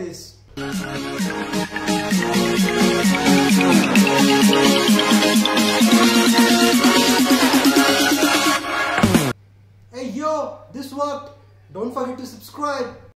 this. Hey yo, this worked. Don't forget to subscribe.